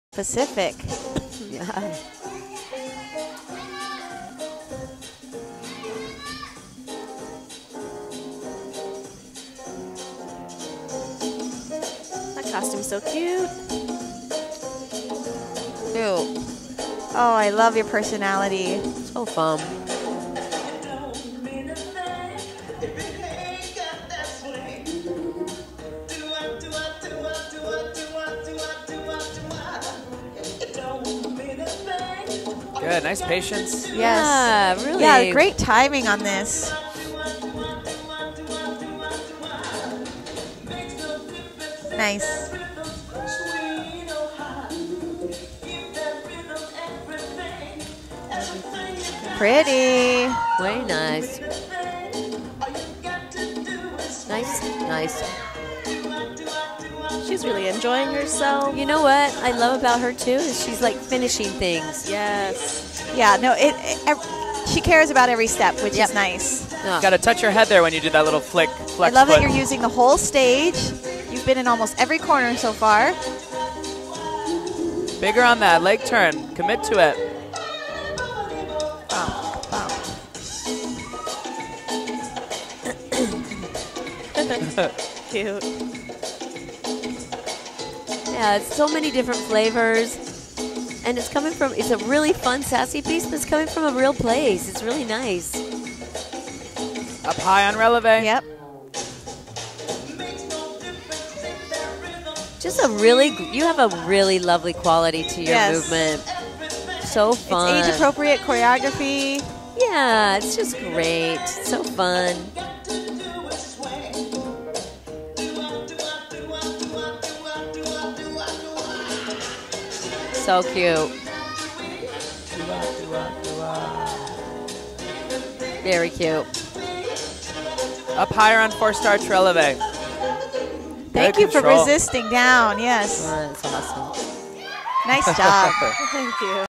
Pacific. Yeah. That costume's so cute. Cute. Oh, I love your personality. So fun. Good, nice patience. Yes. Yeah, really. Yeah, great timing on this. Nice. Pretty. Very nice. Nice. She's really enjoying herself. You know what I love about her too is she's like finishing things. Yes. Yeah, no, she cares about every step, which Yep. is nice. Oh. Got to touch your head there when you did that little flex I love that foot. you're using the whole stage. You've been in almost every corner so far. Bigger on that leg turn. Commit to it. Cute. Yeah, it's so many different flavors. And it's coming from, it's a really fun, sassy piece, but it's coming from a real place. It's really nice. Up high on releve. Yep. Just a really, you have a really lovely quality to your Yes. movement. So fun. It's age-appropriate choreography. Yeah, it's just great. So fun. So cute. Very cute. Up higher on 4-star releve. Thank you for resisting down. Yes. Oh, that's awesome. Nice job. Thank you.